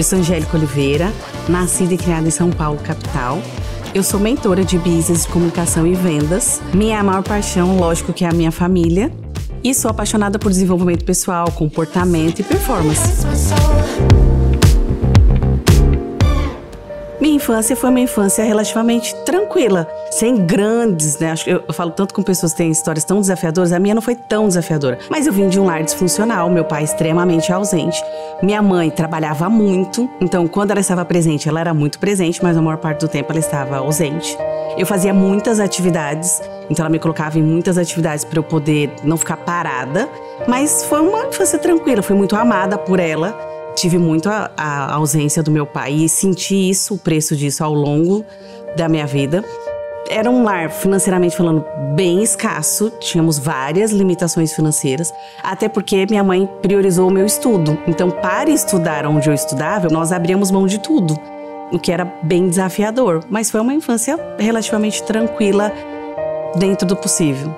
sou Angélica Oliveira, nascida e criada em São Paulo, capital. Eu sou mentora de business, de comunicação e vendas. Minha maior paixão, lógico, que é a minha família. E sou apaixonada por desenvolvimento pessoal, comportamento e performance. Minha infância foi uma infância relativamente tranquila, sem grandes, né? Acho que eu falo tanto com pessoas que têm histórias tão desafiadoras, a minha não foi tão desafiadora. Mas eu vim de um lar disfuncional, meu pai extremamente ausente. Minha mãe trabalhava muito, então quando ela estava presente, ela era muito presente, mas a maior parte do tempo ela estava ausente. Eu fazia muitas atividades, então ela me colocava em muitas atividades para eu poder não ficar parada. Mas foi uma infância tranquila, fui muito amada por ela. Tive muito a ausência do meu pai e senti isso, o preço disso ao longo da minha vida. Era um lar, financeiramente falando, bem escasso. Tínhamos várias limitações financeiras, até porque minha mãe priorizou o meu estudo. Então, para estudar onde eu estudava, nós abríamos mão de tudo, o que era bem desafiador. Mas foi uma infância relativamente tranquila dentro do possível.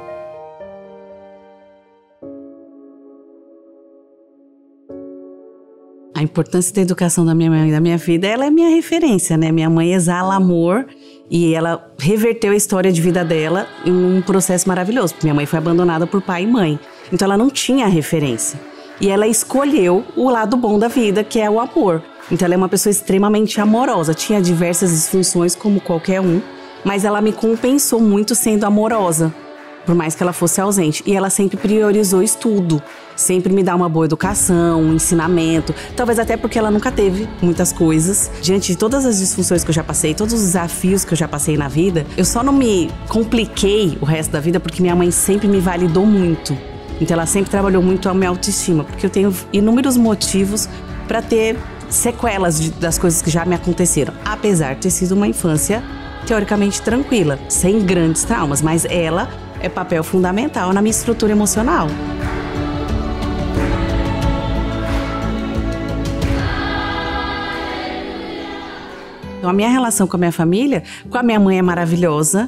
A importância da educação da minha mãe e da minha vida, ela é minha referência, né? Minha mãe exala amor e ela reverteu a história de vida dela em um processo maravilhoso. Minha mãe foi abandonada por pai e mãe, então ela não tinha referência. E ela escolheu o lado bom da vida, que é o amor. Então ela é uma pessoa extremamente amorosa, tinha diversas disfunções como qualquer um, mas ela me compensou muito sendo amorosa, por mais que ela fosse ausente. E ela sempre priorizou estudo, sempre me dá uma boa educação, um ensinamento. Talvez até porque ela nunca teve muitas coisas. Diante de todas as disfunções que eu já passei, todos os desafios que eu já passei na vida, eu só não me compliquei o resto da vida porque minha mãe sempre me validou muito. Então ela sempre trabalhou muito a minha autoestima, porque eu tenho inúmeros motivos para ter sequelas das coisas que já me aconteceram. Apesar de ter sido uma infância teoricamente tranquila, sem grandes traumas, mas ela é papel fundamental na minha estrutura emocional. Então, a minha relação com a minha família, com a minha mãe é maravilhosa,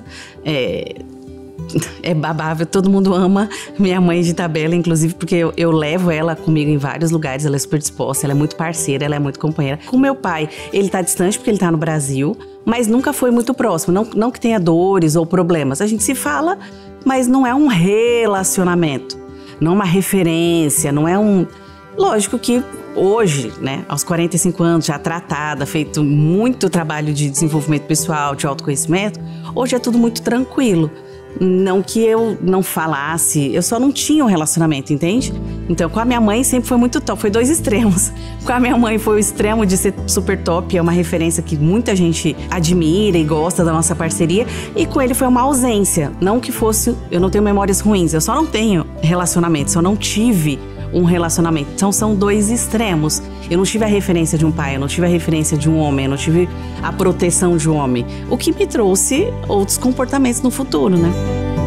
é babável, todo mundo ama minha mãe de tabela, inclusive porque eu levo ela comigo em vários lugares, ela é super disposta, ela é muito parceira, ela é muito companheira. Com meu pai, ele tá distante porque ele tá no Brasil, mas nunca foi muito próximo, não que tenha dores ou problemas. A gente se fala, mas não é um relacionamento, não é uma referência, não é um... Lógico que hoje, né, aos 45 anos, já tratada, feito muito trabalho de desenvolvimento pessoal, de autoconhecimento, hoje é tudo muito tranquilo. Não que eu não falasse, eu só não tinha um relacionamento, entende? Então, com a minha mãe sempre foi muito top, foi dois extremos. Com a minha mãe foi o extremo de ser super top, é uma referência que muita gente admira e gosta da nossa parceria. E com ele foi uma ausência, não que fosse, eu não tenho memórias ruins, eu só não tenho relacionamento, só não tive um relacionamento. Então, são dois extremos. Eu não tive a referência de um pai, eu não tive a referência de um homem, eu não tive a proteção de um homem. O que me trouxe outros comportamentos no futuro, né?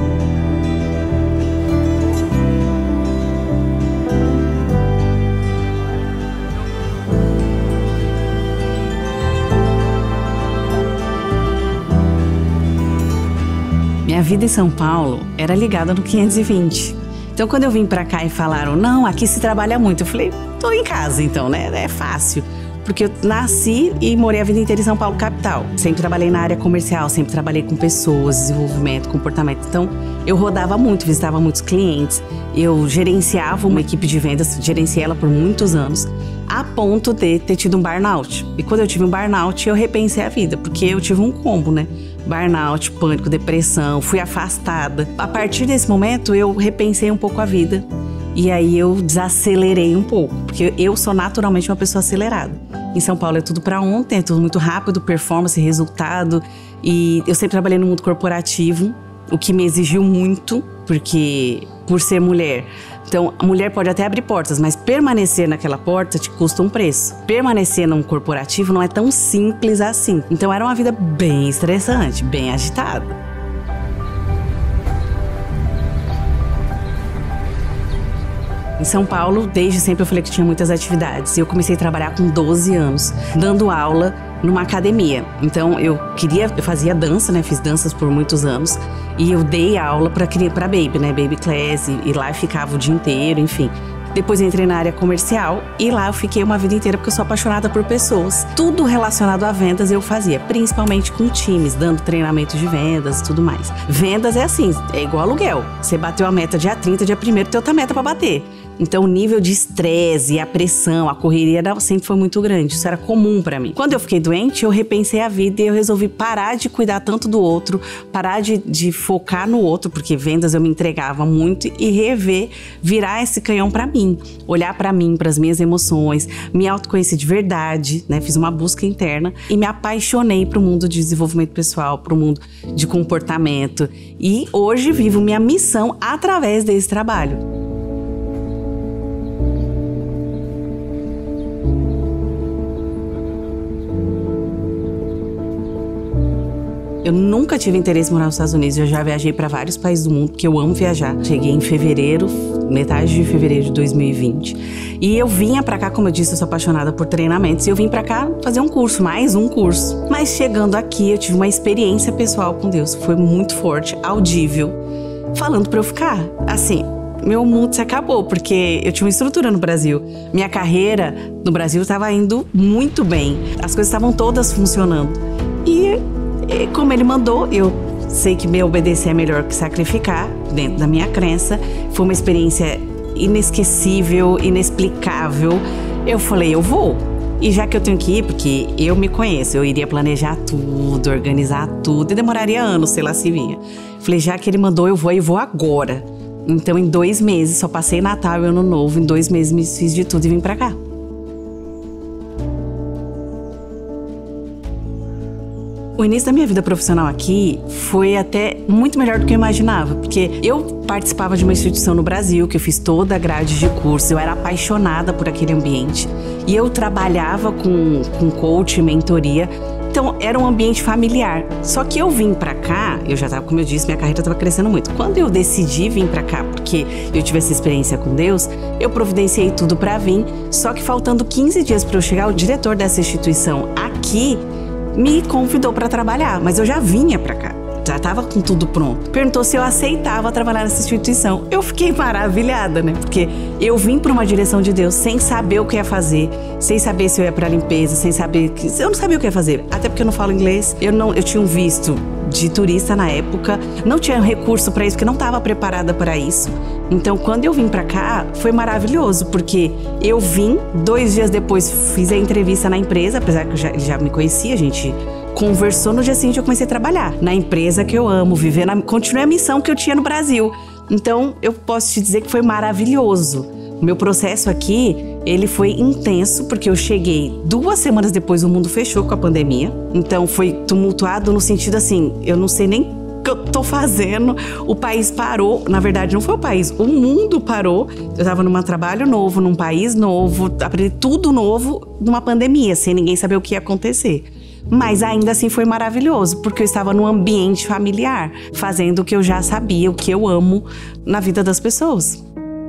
Minha vida em São Paulo era ligada no 520. Então, quando eu vim pra cá e falaram, não, aqui se trabalha muito, eu falei, tô em casa então, né? É fácil. Porque eu nasci e morei a vida inteira em São Paulo, capital. Sempre trabalhei na área comercial, sempre trabalhei com pessoas, desenvolvimento, comportamento. Então, eu rodava muito, visitava muitos clientes. Eu gerenciava uma equipe de vendas, gerenciei ela por muitos anos, a ponto de ter tido um burnout. E quando eu tive um burnout, eu repensei a vida, porque eu tive um combo, né? Burnout, pânico, depressão, fui afastada. A partir desse momento, eu repensei um pouco a vida. E aí eu desacelerei um pouco, porque eu sou naturalmente uma pessoa acelerada. Em São Paulo é tudo pra ontem, é tudo muito rápido, performance, resultado. E eu sempre trabalhei no mundo corporativo, o que me exigiu muito, porque por ser mulher. Então, a mulher pode até abrir portas, mas permanecer naquela porta te custa um preço. Permanecer num corporativo não é tão simples assim. Então, era uma vida bem estressante, bem agitada. Em São Paulo, desde sempre eu falei que tinha muitas atividades. Eu comecei a trabalhar com 12 anos, dando aula numa academia. Então, eu fazia dança, né? Fiz danças por muitos anos. E eu dei aula pra Baby, né? Baby Class, e lá ficava o dia inteiro, enfim. Depois eu entrei na área comercial e lá eu fiquei uma vida inteira porque eu sou apaixonada por pessoas. Tudo relacionado a vendas eu fazia, principalmente com times, dando treinamento de vendas e tudo mais. Vendas é assim, é igual aluguel. Você bateu a meta dia 30, dia 1º, tem outra meta pra bater. Então o nível de estresse, a pressão, a correria sempre foi muito grande. Isso era comum pra mim. Quando eu fiquei doente, eu repensei a vida e eu resolvi parar de cuidar tanto do outro, parar de focar no outro, porque vendas eu me entregava muito, e virar esse canhão pra mim. Olhar pra mim, pras minhas emoções, me autoconhecer de verdade, né? Fiz uma busca interna e me apaixonei pro mundo de desenvolvimento pessoal, pro mundo de comportamento. E hoje vivo minha missão através desse trabalho. Eu nunca tive interesse em morar nos Estados Unidos, eu já viajei para vários países do mundo, porque eu amo viajar. Cheguei em fevereiro, metade de fevereiro de 2020. E eu vinha pra cá, como eu disse, eu sou apaixonada por treinamentos, e eu vim pra cá fazer um curso, mais um curso. Mas chegando aqui, eu tive uma experiência pessoal com Deus, foi muito forte, audível, falando pra eu ficar. Assim, meu mundo se acabou, porque eu tinha uma estrutura no Brasil. Minha carreira no Brasil estava indo muito bem, as coisas estavam todas funcionando. E como ele mandou, eu sei que me obedecer é melhor que sacrificar, dentro da minha crença. Foi uma experiência inesquecível, inexplicável. Eu falei, eu vou. E já que eu tenho que ir, porque eu me conheço, eu iria planejar tudo, organizar tudo, e demoraria anos, sei lá se vinha. Falei, já que ele mandou, eu vou agora. Então, em 2 meses, só passei Natal e Ano Novo, em 2 meses me fiz de tudo e vim pra cá. O início da minha vida profissional aqui foi até muito melhor do que eu imaginava, porque eu participava de uma instituição no Brasil, que eu fiz toda a grade de curso, eu era apaixonada por aquele ambiente, e eu trabalhava com coach, mentoria, então era um ambiente familiar. Só que eu vim pra cá, eu já tava, como eu disse, minha carreira estava crescendo muito. Quando eu decidi vir pra cá, porque eu tive essa experiência com Deus, eu providenciei tudo pra vir, só que faltando 15 dias pra eu chegar, o diretor dessa instituição aqui me convidou para trabalhar, mas eu já vinha para cá, já estava com tudo pronto. Perguntou se eu aceitava trabalhar nessa instituição. Eu fiquei maravilhada, né? Porque eu vim para uma direção de Deus sem saber o que ia fazer, sem saber se eu ia para limpeza, sem saber eu não sabia o que ia fazer, até porque eu não falo inglês. Eu tinha um visto de turista na época, não tinha recurso para isso, porque não estava preparada para isso. Então, quando eu vim pra cá, foi maravilhoso, porque eu vim, 2 dias depois fiz a entrevista na empresa, apesar que ele já me conhecia, a gente conversou, no dia seguinte eu comecei a trabalhar na empresa que eu amo, continuei a missão que eu tinha no Brasil. Então, eu posso te dizer que foi maravilhoso. O meu processo aqui, ele foi intenso, porque eu cheguei 2 semanas depois, o mundo fechou com a pandemia. Então, foi tumultuado no sentido assim, eu não sei nem que eu tô fazendo, o país parou, na verdade não foi o país, o mundo parou. Eu tava num trabalho novo, num país novo, aprendi tudo novo numa pandemia, sem ninguém saber o que ia acontecer. Mas ainda assim foi maravilhoso, porque eu estava num ambiente familiar, fazendo o que eu já sabia, o que eu amo na vida das pessoas.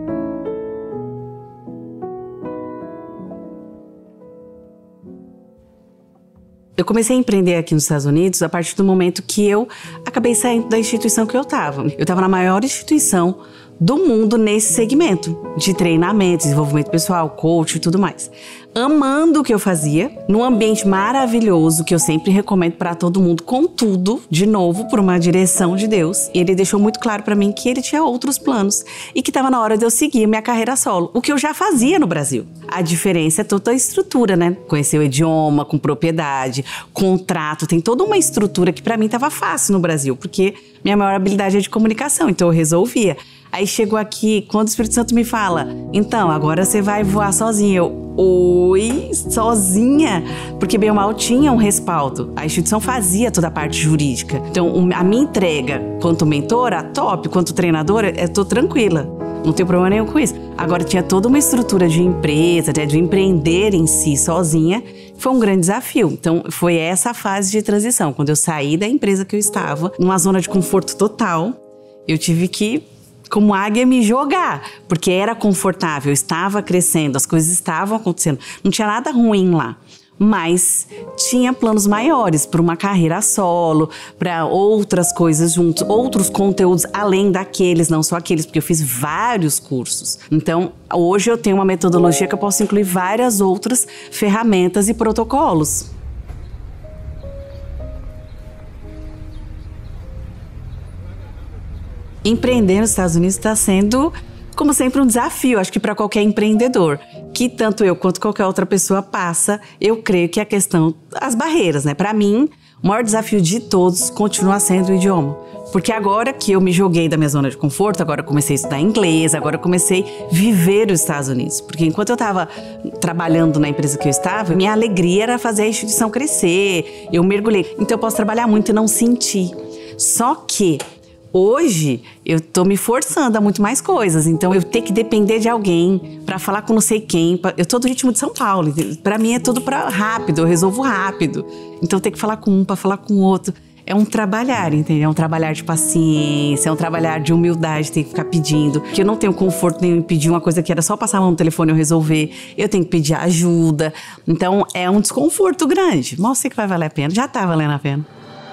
Eu comecei a empreender aqui nos Estados Unidos a partir do momento que eu acabei saindo da instituição que eu estava. Eu estava na maior instituição do mundo nesse segmento de treinamento, desenvolvimento pessoal, coach e tudo mais. Amando o que eu fazia, num ambiente maravilhoso que eu sempre recomendo para todo mundo, contudo, de novo, por uma direção de Deus. Ele deixou muito claro para mim que ele tinha outros planos e que estava na hora de eu seguir minha carreira solo, o que eu já fazia no Brasil. A diferença é toda a estrutura, né? Conhecer o idioma, com propriedade, contrato, tem toda uma estrutura que para mim estava fácil no Brasil, porque minha maior habilidade é de comunicação, então eu resolvia. Aí chegou aqui, quando o Espírito Santo me fala, então, agora você vai voar sozinha. Eu, oi, sozinha? Porque bem ou mal tinha um respaldo. A instituição fazia toda a parte jurídica. Então, a minha entrega quanto mentora, top, quanto treinadora, eu tô tranquila. Não tenho problema nenhum com isso. Agora, tinha toda uma estrutura de empresa, de empreender em si sozinha. Foi um grande desafio. Então, foi essa a fase de transição. Quando eu saí da empresa que eu estava, numa zona de conforto total, eu tive que, como águia, me jogar, porque era confortável, eu estava crescendo, as coisas estavam acontecendo, não tinha nada ruim lá. mas tinha planos maiores para uma carreira solo, para outras coisas juntos, outros conteúdos além daqueles, não só aqueles, porque eu fiz vários cursos. Então, hoje eu tenho uma metodologia que eu posso incluir várias outras ferramentas e protocolos. Empreender nos Estados Unidos está sendo, como sempre, um desafio, acho que para qualquer empreendedor, que tanto eu quanto qualquer outra pessoa passa. Eu creio que a questão, as barreiras, né? Para mim, o maior desafio de todos continua sendo o idioma. Porque agora que eu me joguei da minha zona de conforto, agora eu comecei a estudar inglês, agora eu comecei a viver os Estados Unidos. Porque enquanto eu estava trabalhando na empresa que eu estava, minha alegria era fazer a instituição crescer, eu mergulhei. Então eu posso trabalhar muito e não sentir. Só que hoje, eu tô me forçando a muito mais coisas, então eu tenho que depender de alguém pra falar com não sei quem. Eu tô do ritmo de São Paulo, pra mim é tudo rápido, eu resolvo rápido. Então eu tenho que falar com um pra falar com o outro. É um trabalhar, entendeu? É um trabalhar de paciência, é um trabalhar de humildade, tem que ficar pedindo. Porque eu não tenho conforto nenhum em pedir uma coisa que era só passar a mão no telefone e eu resolver. Eu tenho que pedir ajuda. Então é um desconforto grande. Mas eu sei que vai valer a pena, já tá valendo a pena.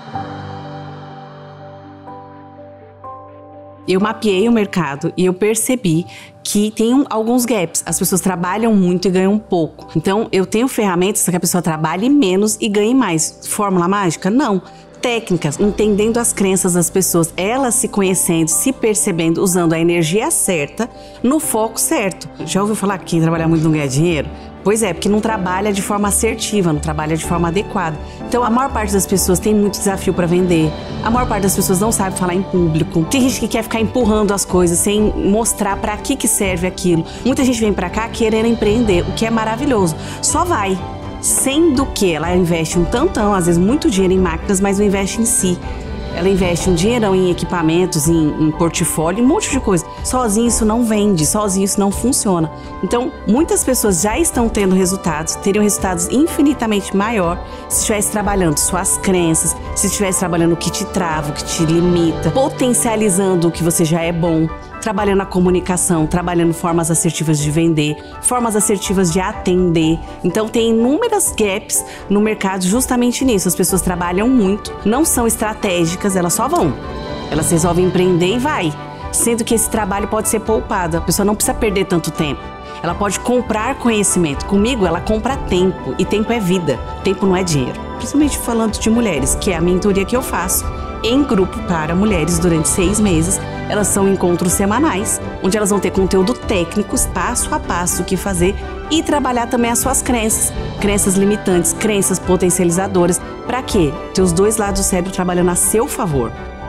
Eu mapeei o mercado e eu percebi que tem alguns gaps. As pessoas trabalham muito e ganham pouco. Então, eu tenho ferramentas para que a pessoa trabalhe menos e ganhe mais. Fórmula mágica? Não. Técnicas, entendendo as crenças das pessoas, elas se conhecendo, se percebendo, usando a energia certa, no foco certo. Já ouviu falar que quem trabalha muito não ganha dinheiro? Pois é, porque não trabalha de forma assertiva, não trabalha de forma adequada. Então, a maior parte das pessoas tem muito desafio para vender. A maior parte das pessoas não sabe falar em público. Tem gente que quer ficar empurrando as coisas sem mostrar para que serve aquilo. Muita gente vem para cá querendo empreender, o que é maravilhoso. Só vai. Sendo que ela investe um tantão, às vezes muito dinheiro em máquinas, mas não investe em si. Ela investe um dinheirão em equipamentos, em portfólio, um monte de coisa. Sozinho isso não vende, sozinho isso não funciona. Então, muitas pessoas já estão tendo resultados, teriam resultados infinitamente maior se estivesse trabalhando suas crenças, se estivesse trabalhando o que te trava, o que te limita, potencializando o que você já é bom, trabalhando a comunicação, trabalhando formas assertivas de vender, formas assertivas de atender. Então tem inúmeras gaps no mercado justamente nisso. As pessoas trabalham muito, não são estratégicas, elas só vão. Elas resolvem empreender e vai. Sendo que esse trabalho pode ser poupado, a pessoa não precisa perder tanto tempo. Ela pode comprar conhecimento. Comigo, ela compra tempo, e tempo é vida, tempo não é dinheiro. Principalmente falando de mulheres, que é a mentoria que eu faço em grupo para mulheres durante 6 meses. Elas são encontros semanais, onde elas vão ter conteúdo técnico, passo a passo, o que fazer, e trabalhar também as suas crenças, crenças limitantes, crenças potencializadoras. Para quê? Ter os dois lados do cérebro trabalhando a seu favor.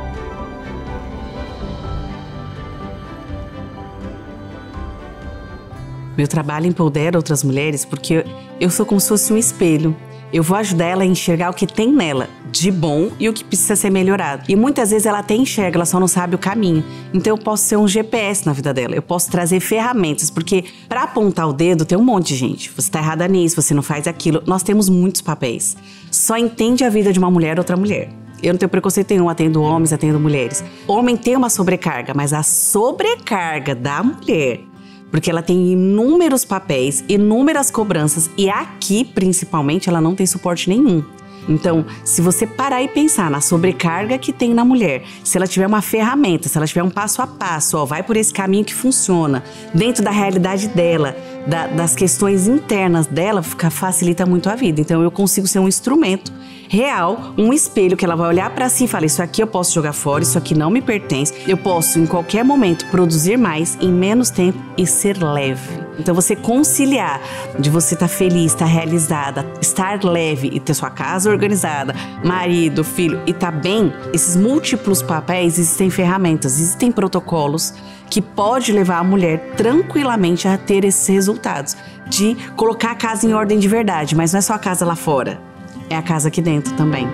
Meu trabalho empodera outras mulheres porque eu sou como se fosse um espelho. Eu vou ajudar ela a enxergar o que tem nela de bom e o que precisa ser melhorado. E muitas vezes ela até enxerga, ela só não sabe o caminho. Então eu posso ser um GPS na vida dela, eu posso trazer ferramentas, porque para apontar o dedo tem um monte de gente. Você tá errada nisso, você não faz aquilo. Nós temos muitos papéis. Só entende a vida de uma mulher outra mulher. Eu não tenho preconceito nenhum, atendo homens, atendo mulheres. Homem tem uma sobrecarga, mas a sobrecarga da mulher, porque ela tem inúmeros papéis, inúmeras cobranças, e aqui, principalmente, ela não tem suporte nenhum. Então, se você parar e pensar na sobrecarga que tem na mulher, se ela tiver uma ferramenta, se ela tiver um passo a passo, ó, vai por esse caminho que funciona, dentro da realidade dela, das questões internas dela, facilita muito a vida. Então, eu consigo ser um instrumento real, um espelho que ela vai olhar pra si e falar: isso aqui eu posso jogar fora, isso aqui não me pertence, eu posso em qualquer momento produzir mais em menos tempo e ser leve. Então você conciliar de você estar feliz, estar realizada, estar leve e ter sua casa organizada, marido, filho e estar bem, esses múltiplos papéis, existem ferramentas, existem protocolos que pode levar a mulher tranquilamente a ter esses resultados, de colocar a casa em ordem de verdade, mas não é só a casa lá fora, é a casa aqui dentro também.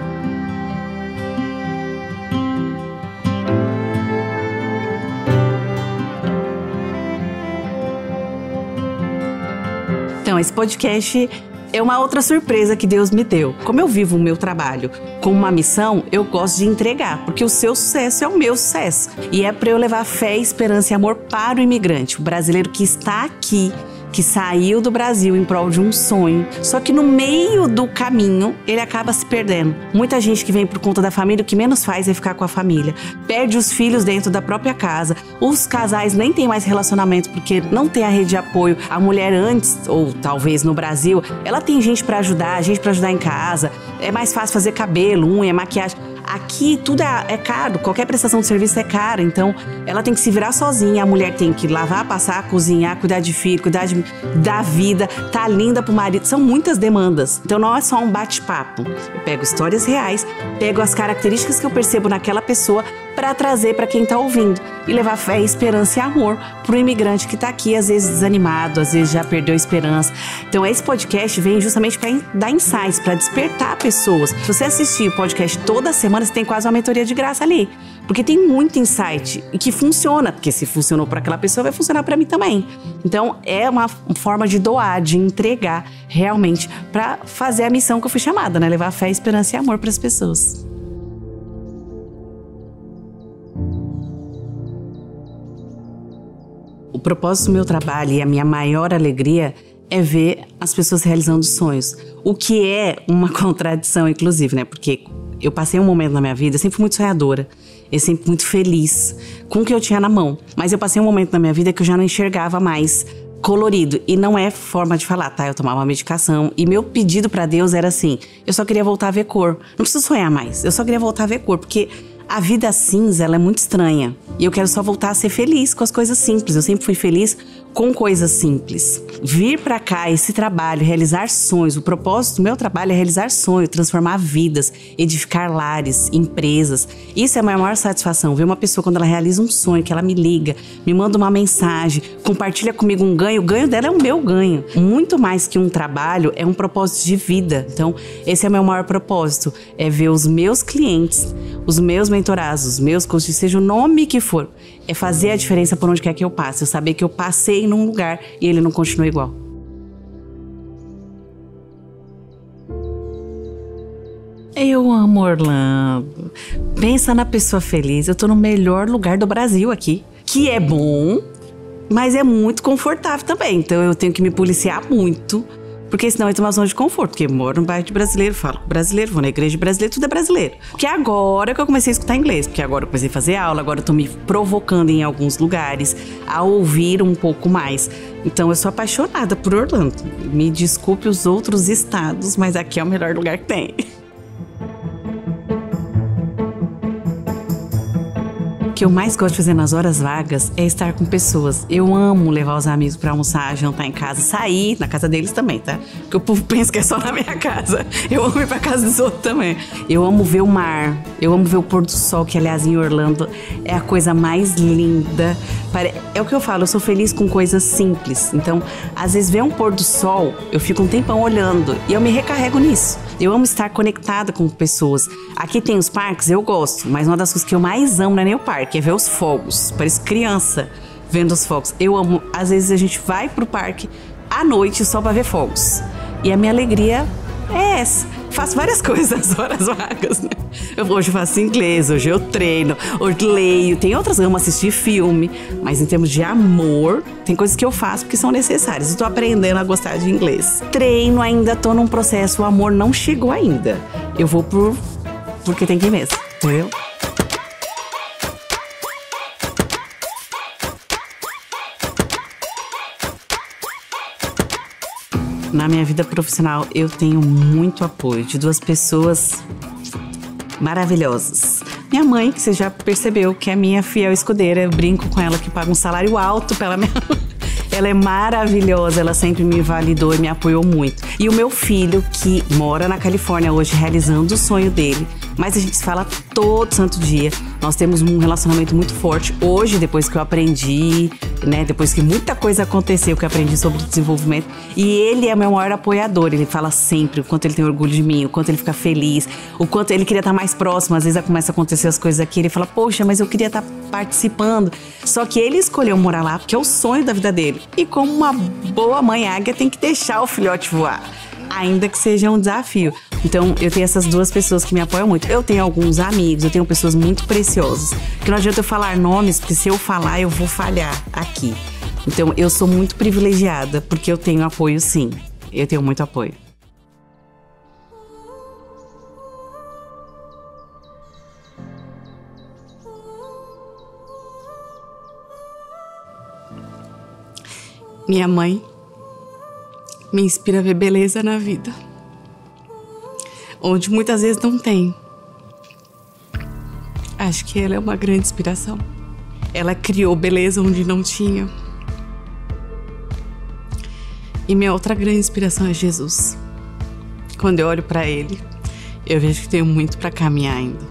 Então, esse podcast é uma outra surpresa que Deus me deu. Como eu vivo o meu trabalho com uma missão, eu gosto de entregar, porque o seu sucesso é o meu sucesso. E é para eu levar fé, esperança e amor para o imigrante, o brasileiro que está aqui, que saiu do Brasil em prol de um sonho, só que no meio do caminho ele acaba se perdendo. Muita gente que vem por conta da família, o que menos faz é ficar com a família. Perde os filhos dentro da própria casa. Os casais nem têm mais relacionamento porque não tem a rede de apoio. A mulher antes, ou talvez no Brasil, ela tem gente pra ajudar, em casa. É mais fácil fazer cabelo, unha, maquiagem. Aqui tudo é caro, qualquer prestação de serviço é cara, então ela tem que se virar sozinha, a mulher tem que lavar, passar, cozinhar, cuidar de filho, cuidar da vida, tá linda pro marido, são muitas demandas. Então não é só um bate-papo, eu pego histórias reais, pego as características que eu percebo naquela pessoa para trazer para quem tá ouvindo e levar fé, esperança e amor pro imigrante que tá aqui, às vezes desanimado, às vezes já perdeu a esperança. Então esse podcast vem justamente para dar insights, para despertar pessoas. Se você assistir o podcast toda semana, você tem quase uma mentoria de graça ali, porque tem muito insight e que funciona, porque se funcionou para aquela pessoa, vai funcionar para mim também. Então é uma forma de doar, de entregar realmente para fazer a missão que eu fui chamada, né? Levar fé, esperança e amor para as pessoas. O propósito do meu trabalho e a minha maior alegria é ver as pessoas realizando sonhos. O que é uma contradição, inclusive, né? Porque eu passei um momento na minha vida, eu sempre fui muito sonhadora, eu sempre muito feliz com o que eu tinha na mão. Mas eu passei um momento na minha vida que eu já não enxergava mais colorido. E não é forma de falar, tá? Eu tomava uma medicação e meu pedido pra Deus era assim, eu só queria voltar a ver cor. Não preciso sonhar mais, eu só queria voltar a ver cor, porque a vida cinza, ela é muito estranha. E eu quero só voltar a ser feliz com as coisas simples. Eu sempre fui feliz com coisas simples. Vir pra cá, esse trabalho, realizar sonhos. O propósito do meu trabalho é realizar sonhos, transformar vidas, edificar lares, empresas. Isso é a minha maior satisfação. Ver uma pessoa quando ela realiza um sonho, que ela me liga, me manda uma mensagem, compartilha comigo um ganho. O ganho dela é o meu ganho. Muito mais que um trabalho, é um propósito de vida. Então, esse é o meu maior propósito. É ver os meus clientes, os meus mentorados, os meus coaches, seja o nome que for, é fazer a diferença por onde quer que eu passe. Eu saber que eu passei num lugar e ele não continua igual. Eu amo Orlando. Pensa na pessoa feliz. Eu tô no melhor lugar do Brasil aqui, que é bom, mas é muito confortável também. Então eu tenho que me policiar muito, porque senão eu tenho uma zona de conforto, porque eu moro num bairro de brasileiro, falo com brasileiro, vou na igreja de brasileiro, tudo é brasileiro. Porque agora que eu comecei a escutar inglês, porque agora eu comecei a fazer aula, agora eu tô me provocando em alguns lugares a ouvir um pouco mais. Então eu sou apaixonada por Orlando. Me desculpe os outros estados, mas aqui é o melhor lugar que tem. O que eu mais gosto de fazer nas horas vagas é estar com pessoas. Eu amo levar os amigos pra almoçar, jantar em casa, sair na casa deles também, tá? Porque o povo pensa que é só na minha casa. Eu amo ir pra casa dos outros também. Eu amo ver o mar, eu amo ver o pôr do sol, que aliás em Orlando é a coisa mais linda. É o que eu falo, eu sou feliz com coisas simples. Então, às vezes ver um pôr do sol, eu fico um tempão olhando e eu me recarrego nisso. Eu amo estar conectada com pessoas. Aqui tem os parques, eu gosto, mas uma das coisas que eu mais amo não é nem o parque, é ver os fogos. Parece criança vendo os fogos. Eu amo, às vezes a gente vai pro parque à noite só pra ver fogos. E a minha alegria é essa. Faço várias coisas nas horas vagas, né? Hoje eu faço inglês, hoje eu treino, hoje leio. Tem outras, eu amo assistir filme. Mas em termos de amor, tem coisas que eu faço porque são necessárias. Estou aprendendo a gostar de inglês. Treino, ainda tô num processo, o amor não chegou ainda. Eu vou porque tem que ir mesmo, entendeu? Na minha vida profissional, eu tenho muito apoio de duas pessoas maravilhosas. Minha mãe, que você já percebeu que é minha fiel escudeira, eu brinco com ela que paga um salário alto pela minha... Ela é maravilhosa, ela sempre me validou e me apoiou muito. E o meu filho, que mora na Califórnia hoje, realizando o sonho dele. Mas a gente se fala todo santo dia. Nós temos um relacionamento muito forte. Hoje, depois que eu aprendi, né? Depois que muita coisa aconteceu, que eu aprendi sobre desenvolvimento. E ele é meu maior apoiador. Ele fala sempre o quanto ele tem orgulho de mim, o quanto ele fica feliz, o quanto ele queria estar mais próximo. Às vezes começa a acontecer as coisas aqui. Ele fala, poxa, mas eu queria estar participando. Só que ele escolheu morar lá porque é o sonho da vida dele. E como uma boa mãe águia, tem que deixar o filhote voar, ainda que seja um desafio. Então, eu tenho essas duas pessoas que me apoiam muito. Eu tenho alguns amigos, eu tenho pessoas muito preciosas. Que não adianta eu falar nomes, porque se eu falar, eu vou falhar aqui. Então eu sou muito privilegiada, porque eu tenho apoio sim. Eu tenho muito apoio. Minha mãe me inspira a ver beleza na vida, onde muitas vezes não tem. Acho que ela é uma grande inspiração. Ela criou beleza onde não tinha. E minha outra grande inspiração é Jesus. Quando eu olho para Ele, eu vejo que tenho muito para caminhar ainda.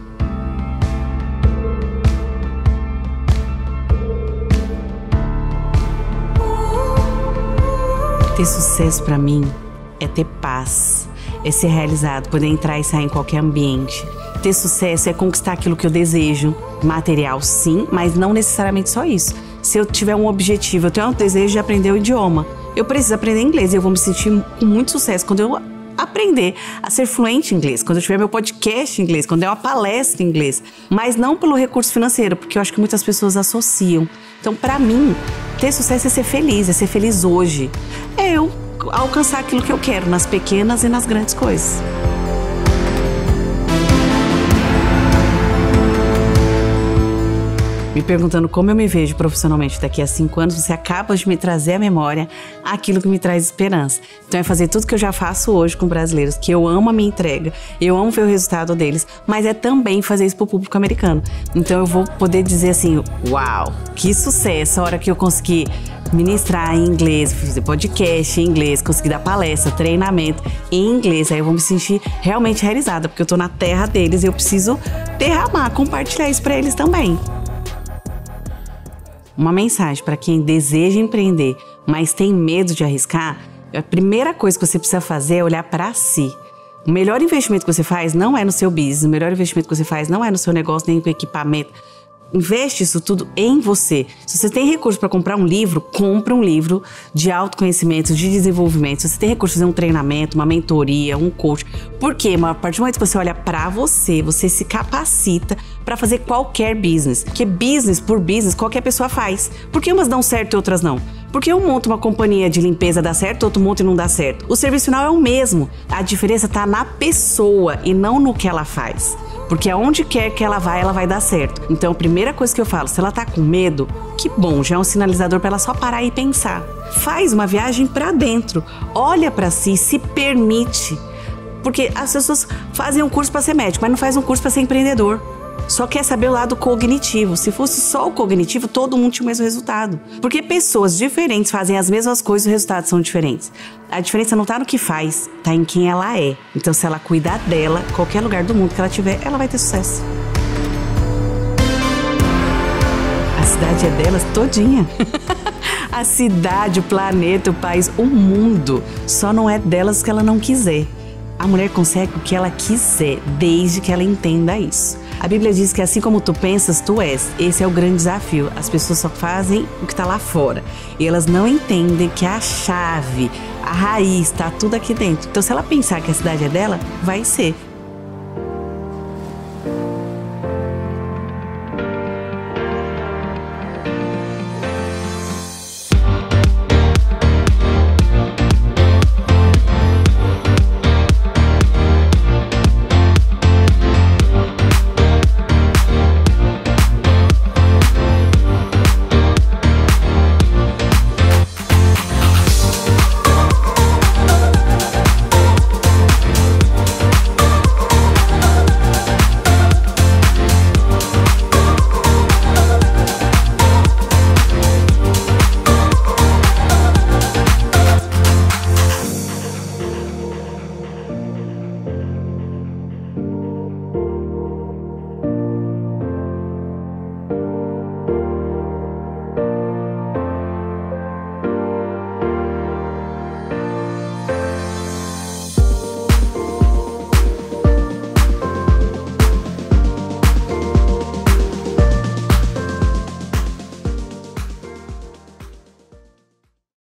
Ter sucesso para mim é ter paz, é ser realizado, poder entrar e sair em qualquer ambiente. Ter sucesso é conquistar aquilo que eu desejo, material sim, mas não necessariamente só isso. Se eu tiver um objetivo, eu tenho um desejo de aprender o idioma, eu preciso aprender inglês e eu vou me sentir com muito sucesso quando eu aprender a ser fluente em inglês, quando eu tiver meu podcast em inglês, quando eu der uma palestra em inglês, mas não pelo recurso financeiro, porque eu acho que muitas pessoas associam. Então, para mim, ter sucesso é ser feliz hoje. É eu alcançar aquilo que eu quero, nas pequenas e nas grandes coisas. Me perguntando como eu me vejo profissionalmente daqui a 5 anos, você acaba de me trazer à memória aquilo que me traz esperança. Então é fazer tudo que eu já faço hoje com brasileiros, que eu amo a minha entrega, eu amo ver o resultado deles, mas é também fazer isso pro público americano. Então eu vou poder dizer assim, uau, que sucesso a hora que eu conseguir ministrar em inglês, fazer podcast em inglês, conseguir dar palestra, treinamento em inglês. Aí eu vou me sentir realmente realizada, porque eu tô na terra deles e eu preciso derramar, compartilhar isso pra eles também. Uma mensagem para quem deseja empreender, mas tem medo de arriscar, a primeira coisa que você precisa fazer é olhar para si. O melhor investimento que você faz não é no seu business, o melhor investimento que você faz não é no seu negócio, nem no equipamento. Investe isso tudo em você. Se você tem recurso para comprar um livro, compra um livro de autoconhecimento, de desenvolvimento. Se você tem recurso para fazer um treinamento, uma mentoria, um coach. Por quê? A partir do momento que você olha para você, você se capacita para fazer qualquer business. Porque business por business, qualquer pessoa faz. Por que umas dão certo e outras não? Porque eu monto uma companhia de limpeza, dá certo, outro monta e não dá certo. O serviço final é o mesmo. A diferença está na pessoa e não no que ela faz. Porque aonde quer que ela vai dar certo. Então, a primeira coisa que eu falo, se ela tá com medo, que bom, já é um sinalizador para ela só parar e pensar. Faz uma viagem para dentro, olha para si, se permite. Porque as pessoas fazem um curso para ser médico, mas não fazem um curso para ser empreendedor. Só quer saber o lado cognitivo. Se fosse só o cognitivo, todo mundo tinha o mesmo resultado. Porque pessoas diferentes fazem as mesmas coisas e os resultados são diferentes. A diferença não tá no que faz, tá em quem ela é. Então, se ela cuidar dela, qualquer lugar do mundo que ela tiver, ela vai ter sucesso. A cidade é delas todinha. A cidade, o planeta, o país, o mundo. Só não é delas que ela não quiser. A mulher consegue o que ela quiser, desde que ela entenda isso. A Bíblia diz que assim como tu pensas, tu és. Esse é o grande desafio. As pessoas só fazem o que está lá fora. E elas não entendem que a chave, a raiz, está tudo aqui dentro. Então, se ela pensar que a cidade é dela, vai ser.